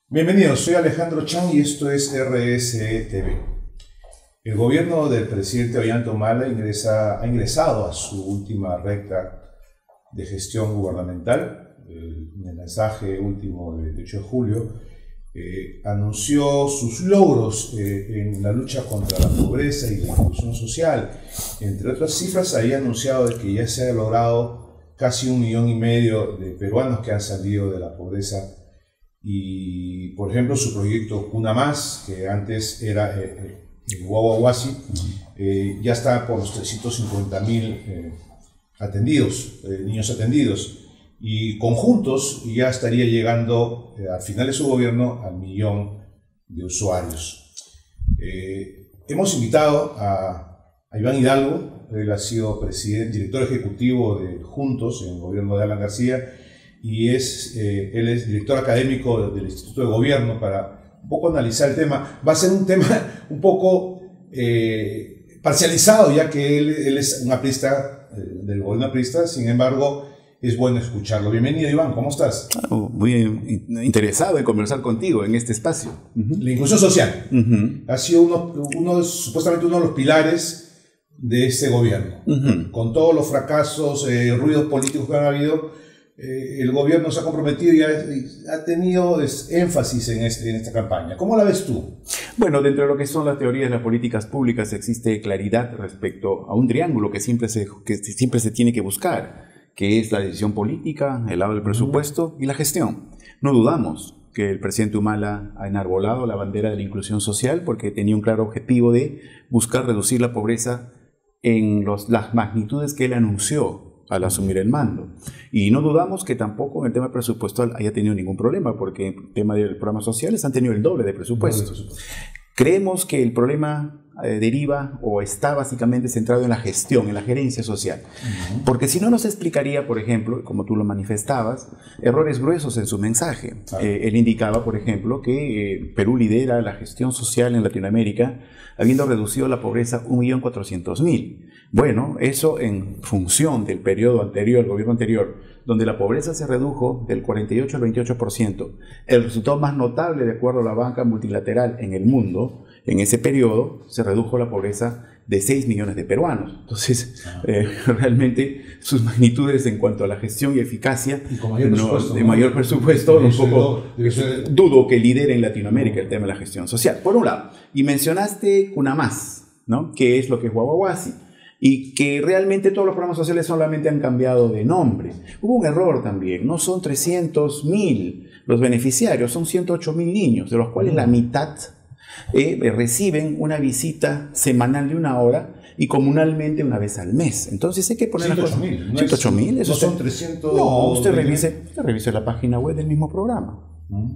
Bienvenidos, soy Alejandro Chan y esto es RSE TV. El gobierno del presidente Ollanta Humala ha ingresado a su última recta de gestión gubernamental. En el mensaje último del 8 de julio anunció sus logros en la lucha contra la pobreza y la inclusión social. Entre otras cifras, había anunciado de que ya se ha logrado casi 1,5 millones de peruanos que han salido de la pobreza. Y, por ejemplo, su proyecto Cuna Más, que antes era el Guaguaguasi, ya está por los 350.000 niños atendidos. Y conjuntos ya estaría llegando al final de su gobierno al 1.000.000 de usuarios. Hemos invitado a Iván Hidalgo. Él ha sido director ejecutivo de Juntos en el gobierno de Alan García, y él es director académico del Instituto de Gobierno, para un poco analizar el tema. Va a ser un tema un poco parcializado, ya que él es un aprista del gobierno aprista. Sin embargo, es bueno escucharlo. Bienvenido, Iván, ¿cómo estás? Muy interesado en conversar contigo en este espacio. La inclusión social ha sido supuestamente uno de los pilares de este gobierno. Con todos los fracasos, ruidos políticos que han habido, el gobierno se ha comprometido y ha tenido énfasis en esta campaña. ¿Cómo la ves tú? Bueno, dentro de lo que son las teorías de las políticas públicas existe claridad respecto a un triángulo que siempre se tiene que buscar, que es la decisión política, el lado del presupuesto y la gestión. No dudamos que el presidente Humala ha enarbolado la bandera de la inclusión social porque tenía un claro objetivo de buscar reducir la pobreza en las magnitudes que él anunció al asumir el mando. Y no dudamos que tampoco en el tema presupuestal haya tenido ningún problema, porque en el tema de programas sociales han tenido el doble de presupuestos. Creemos que el problema deriva o está básicamente centrado en la gestión, en la gerencia social. Porque si no, nos explicaría, por ejemplo, como tú lo manifestabas, errores gruesos en su mensaje. Él indicaba, por ejemplo, que Perú lidera la gestión social en Latinoamérica, habiendo reducido la pobreza 1.400.000. Bueno, eso en función del periodo anterior, el gobierno anterior, donde la pobreza se redujo del 48 al 28%. El resultado más notable, de acuerdo a la banca multilateral en el mundo, en ese periodo se redujo la pobreza de 6 millones de peruanos. Entonces, realmente sus magnitudes en cuanto a la gestión y eficacia, de mayor presupuesto, un poco dudo que lidere en Latinoamérica el tema de la gestión social. Por un lado, y mencionaste Cuna Más, ¿no? Que es lo que es Guaguaguasi, y que realmente todos los programas sociales solamente han cambiado de nombre. Hubo un error también, no son 300.000 los beneficiarios, son 108.000 niños, de los cuales la mitad reciben una visita semanal de 1 hora y comunalmente una vez al mes. Entonces hay que poner 108.000. 108.000. No son 300. No, usted revise la página web del mismo programa.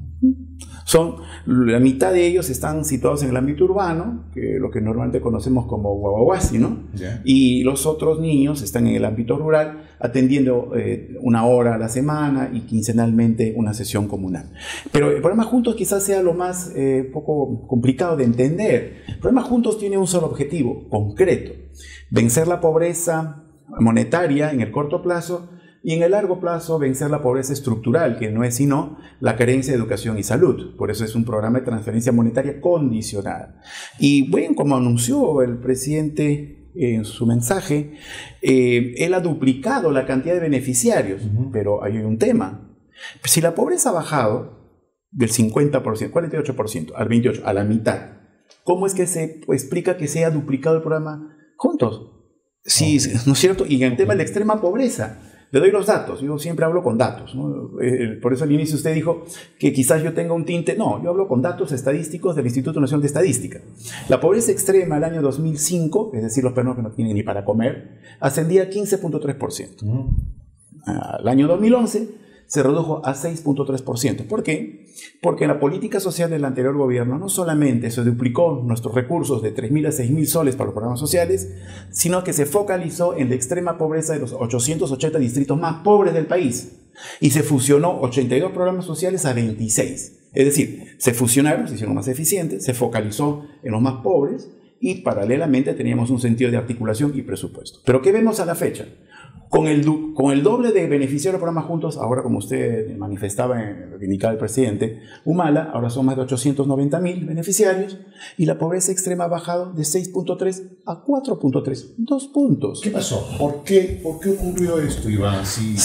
La mitad de ellos están situados en el ámbito urbano, que lo que normalmente conocemos como Guaguaguasi, ¿no? Y los otros niños están en el ámbito rural, atendiendo 1 hora a la semana y quincenalmente una sesión comunal. Pero el programa Juntos quizás sea lo más poco complicado de entender. El programa Juntos tiene un solo objetivo concreto: vencer la pobreza monetaria en el corto plazo, y en el largo plazo vencer la pobreza estructural, que no es sino la carencia de educación y salud. Por eso es un programa de transferencia monetaria condicionada. Y bueno, como anunció el presidente en su mensaje, él ha duplicado la cantidad de beneficiarios, pero hay un tema. Si la pobreza ha bajado del 50%, 48% al 28%, a la mitad, ¿cómo es que se explica que se ha duplicado el programa Juntos? Sí, ¿no es cierto? Y en el tema de la extrema pobreza, le doy los datos, yo siempre hablo con datos, ¿no? Por eso al inicio usted dijo que quizás yo tenga un tinte. No, yo hablo con datos estadísticos del Instituto Nacional de Estadística. La pobreza extrema al año 2005, es decir, los peruanos que no tienen ni para comer, ascendía a 15.3%. Al año 2011 se redujo a 6.3%. ¿Por qué? Porque en la política social del anterior gobierno no solamente se duplicó nuestros recursos de 3.000 a 6.000 soles para los programas sociales, sino que se focalizó en la extrema pobreza de los 880 distritos más pobres del país y se fusionó 82 programas sociales a 26. Es decir, se fusionaron, se hicieron más eficientes, se focalizó en los más pobres y paralelamente teníamos un sentido de articulación y presupuesto. Pero ¿qué vemos a la fecha? Con el doble de beneficiarios del programa Juntos, ahora como usted manifestaba en lo que indicaba el presidente Humala, ahora son más de 890.000 beneficiarios y la pobreza extrema ha bajado de 6.3 a 4.3, 2 puntos. ¿Qué pasó? ¿Por qué ocurrió esto, Iván?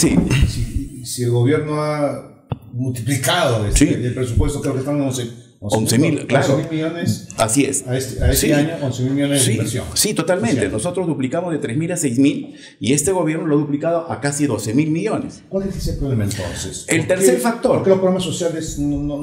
Si el gobierno ha multiplicado el presupuesto, creo que están en 11.000, claro. 11.000 millones. Así es. A este año, 11.000 millones de inversión. Sí, totalmente. Social. Nosotros duplicamos de 3.000 a 6.000 y este gobierno lo ha duplicado a casi 12.000 millones. ¿Cuál es ese problema entonces? El tercer factor. ¿Por qué los programas sociales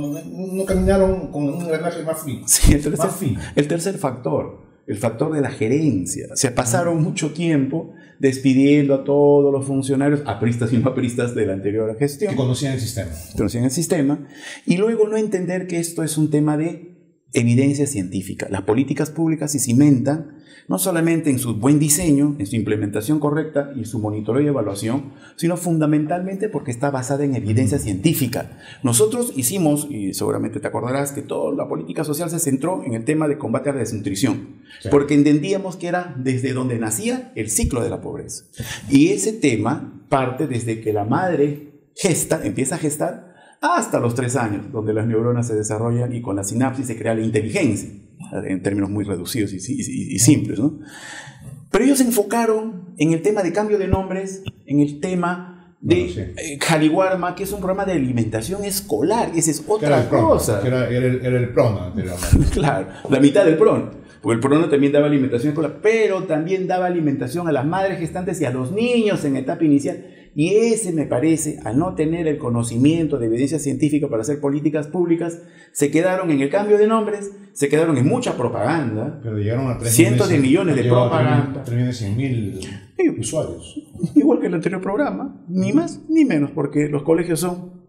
no caminaron con un engranaje más fino? Sí, el tercer factor. El factor de la gerencia. Se pasaron mucho tiempo despidiendo a todos los funcionarios, apristas y no apristas de la anterior gestión. Que conocían el sistema. Conocían el sistema. Y luego no entender que esto es un tema de evidencia científica. Las políticas públicas se cimentan no solamente en su buen diseño, en su implementación correcta y su monitoreo y evaluación, sino fundamentalmente porque está basada en evidencia científica. Nosotros hicimos, y seguramente te acordarás, que toda la política social se centró en el tema de combate a la desnutrición, porque entendíamos que era desde donde nacía el ciclo de la pobreza. Y ese tema parte desde que la madre empieza a gestar, hasta los 3 años, donde las neuronas se desarrollan y con la sinapsis se crea la inteligencia, en términos muy reducidos y simples, ¿no? Pero ellos se enfocaron en el tema de cambio de nombres, en el tema de Jaliwarma, que es un programa de alimentación escolar, esa es otra cosa. Era el PRONA. Claro, la mitad del PRONA. Porque el PRONA también daba alimentación escolar, pero también daba alimentación a las madres gestantes y a los niños en etapa inicial. Y ese, me parece, al no tener el conocimiento de evidencia científica para hacer políticas públicas, se quedaron en el cambio de nombres, se quedaron en mucha propaganda. Pero llegaron a 3 cientos de millones de propaganda. 3.100.000 usuarios. Igual que el anterior programa, ni más ni menos, porque los colegios son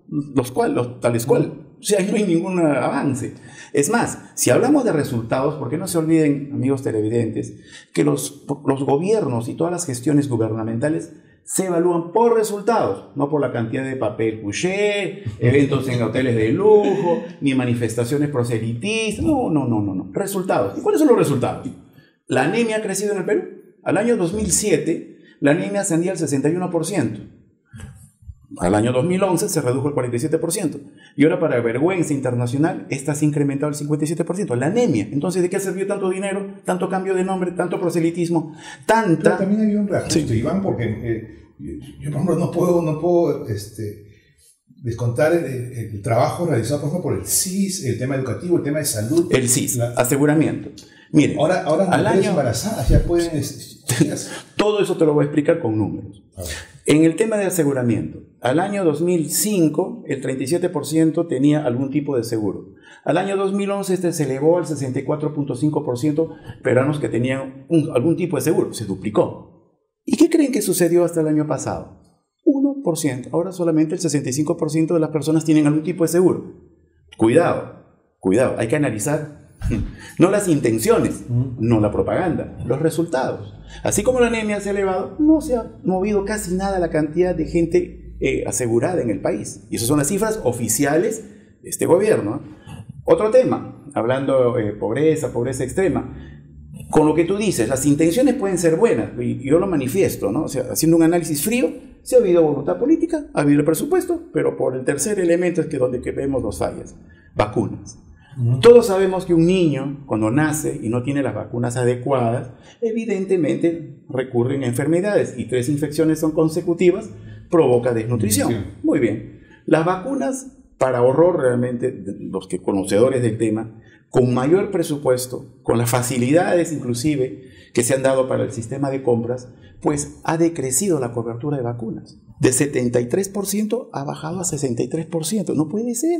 tales cual. O sea, no hay ningún avance. Es más, si hablamos de resultados, porque no se olviden, amigos televidentes, que los gobiernos y todas las gestiones gubernamentales se evalúan por resultados, no por la cantidad de papel couché, eventos en hoteles de lujo, ni manifestaciones proselitistas. No. Resultados. ¿Y cuáles son los resultados? La anemia ha crecido en el Perú. Al año 2007, la anemia ascendía al 61%. Al año 2011 se redujo al 47%. Y ahora, para vergüenza internacional, esta se ha incrementado al 57%. La anemia. Entonces, ¿de qué sirvió tanto dinero, tanto cambio de nombre, tanto proselitismo, tanta... Pero también había un reajuste, Iván, porque yo, por ejemplo, no puedo descontar el trabajo realizado, por ejemplo, por el CIS, el tema educativo, el tema de salud. El CIS, aseguramiento. Mire, ahora las mujeres embarazadas ya pueden... Todo eso te lo voy a explicar con números. En el tema de aseguramiento, al año 2005 el 37% tenía algún tipo de seguro. Al año 2011 este se elevó al 64.5% peruanos que tenían algún tipo de seguro. Se duplicó. ¿Y qué creen que sucedió hasta el año pasado? 1%. Ahora solamente el 65% de las personas tienen algún tipo de seguro. Cuidado, hay que analizar no las intenciones, no la propaganda, los resultados. Así como la anemia se ha elevado, no se ha movido casi nada la cantidad de gente asegurada en el país. Y esas son las cifras oficiales de este gobierno. Otro tema, hablando de pobreza extrema. Con lo que tú dices, las intenciones pueden ser buenas, y yo lo manifiesto, ¿no? O sea, haciendo un análisis frío, sí ha habido voluntad política, ha habido el presupuesto, pero por el tercer elemento es que donde vemos los fallas, vacunas. Todos sabemos que un niño, cuando nace y no tiene las vacunas adecuadas, evidentemente recurren a enfermedades, y 3 infecciones son consecutivas, provoca desnutrición. Muy bien. Las vacunas, para horror realmente de los que conocedores del tema, con mayor presupuesto, con las facilidades inclusive que se han dado para el sistema de compras, pues ha decrecido la cobertura de vacunas. De 73% ha bajado a 63%. No puede ser.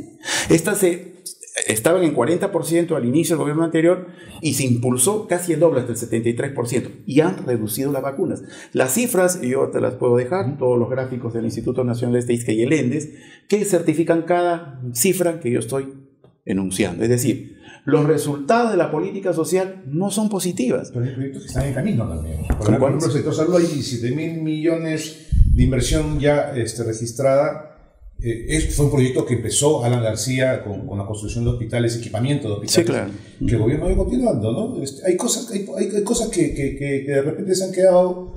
Estaban en 40% al inicio del gobierno anterior y se impulsó casi el doble, hasta el 73%, y han reducido las vacunas. Las cifras, y yo te las puedo dejar, todos los gráficos del Instituto Nacional de Estadística y el ENDES, que certifican cada cifra que yo estoy enunciando. Es decir, los resultados de la política social no son positivas. Pero hay proyectos que están en camino también. Por ejemplo, el sector salud hay 17.000 millones de inversión ya registrada. Fue un proyecto que empezó Alan García con la construcción de hospitales, equipamiento de hospitales, sí, claro, que el gobierno va continuando, ¿no? Hay cosas que de repente se han quedado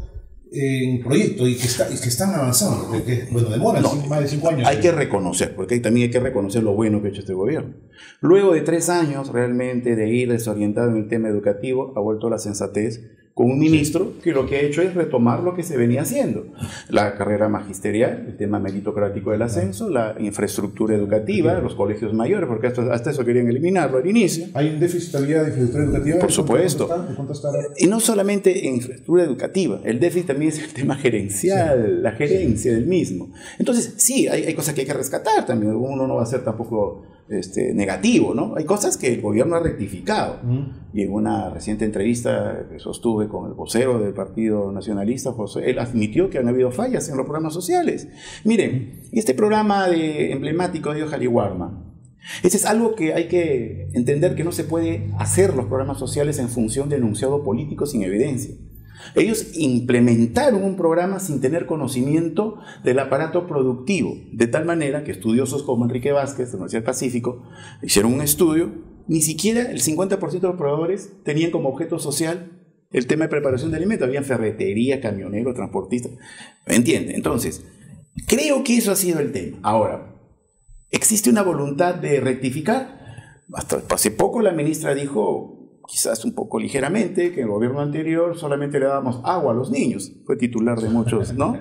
en proyecto y que están avanzando, bueno, demoran más de 5 años. Hay que reconocer, porque también hay que reconocer lo bueno que ha hecho este gobierno. Luego de 3 años realmente de ir desorientado en el tema educativo, ha vuelto la sensatez con un ministro que lo que ha hecho es retomar lo que se venía haciendo. La carrera magisterial, el tema meritocrático del ascenso, la infraestructura educativa, los colegios mayores, porque hasta eso querían eliminarlo al inicio. ¿Hay un déficit todavía de infraestructura educativa? Por supuesto. ¿Cuánto está? Y no solamente en infraestructura educativa, el déficit también es el tema gerencial, la gerencia del mismo. Entonces, sí, hay cosas que hay que rescatar también. Uno no va a ser tampoco negativo, ¿no? Hay cosas que el gobierno ha rectificado. Y en una reciente entrevista que sostuve con el vocero del Partido Nacionalista, José, él admitió que han habido fallas en los programas sociales. Miren, este programa emblemático de Jaliwarma, ese es algo que hay que entender, que no se puede hacer los programas sociales en función de enunciado político sin evidencia. Ellos implementaron un programa sin tener conocimiento del aparato productivo, de tal manera que estudiosos como Enrique Vázquez, de la Universidad del Pacífico, hicieron un estudio, ni siquiera el 50% de los proveedores tenían como objeto social el tema de preparación de alimentos, habían ferretería, camioneros, transportistas, ¿me entiende? Entonces, creo que eso ha sido el tema. Ahora, ¿existe una voluntad de rectificar? Hasta hace poco la ministra dijo, quizás un poco ligeramente, que en el gobierno anterior solamente le dábamos agua a los niños. Fue titular de muchos, ¿no?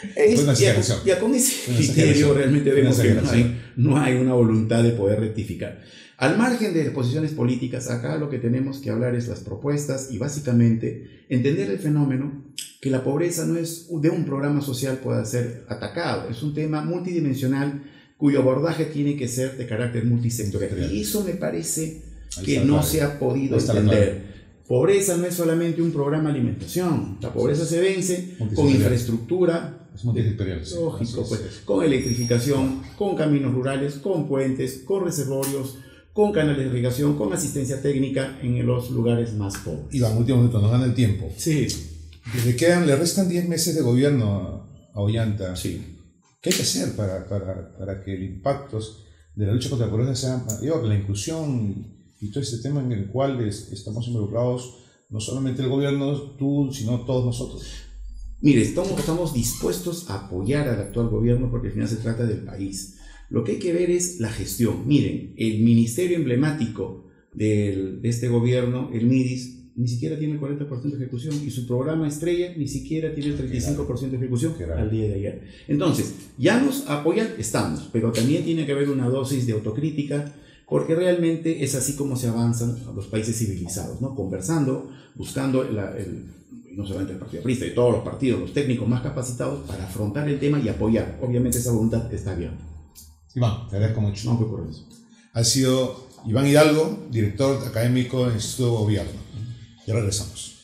Ya con ese criterio realmente vemos que no hay una voluntad de poder rectificar. Al margen de posiciones políticas, acá lo que tenemos que hablar es las propuestas y básicamente entender el fenómeno que la pobreza no es de un programa social pueda ser atacado. Es un tema multidimensional cuyo abordaje tiene que ser de carácter multisectorial. Y eso me parece que no se ha podido entender. Pobreza no es solamente un programa de alimentación. La pobreza se vence con infraestructura, lógico, pues, con electrificación, con caminos rurales, con puentes, con reservorios, con canales de irrigación, con asistencia técnica en los lugares más pobres. Iván, último minuto, nos gana el tiempo. Sí. Le restan 10 meses de gobierno a Ollanta. Sí. ¿Qué hay que hacer para que el impacto de la lucha contra la pobreza sea mayor? La inclusión y todo este tema en el cual estamos involucrados, no solamente el gobierno, tú, sino todos nosotros. Mire, estamos dispuestos a apoyar al actual gobierno porque al final se trata del país. Lo que hay que ver es la gestión. Miren, el ministerio emblemático de este gobierno, el MIDIS, ni siquiera tiene el 40% de ejecución y su programa estrella ni siquiera tiene el 35% de ejecución al día de ayer. Entonces, ya nos apoyan, estamos, pero también tiene que haber una dosis de autocrítica, porque realmente es así como se avanzan los países civilizados, ¿no? Conversando, buscando no solamente el Partido Aprista, de todos los partidos, los técnicos más capacitados para afrontar el tema y apoyar. Obviamente esa voluntad está bien. Iván, te agradezco mucho. No, ¿qué ocurre eso? Ha sido Iván Hidalgo, director académico del Instituto de Gobierno. Ya regresamos.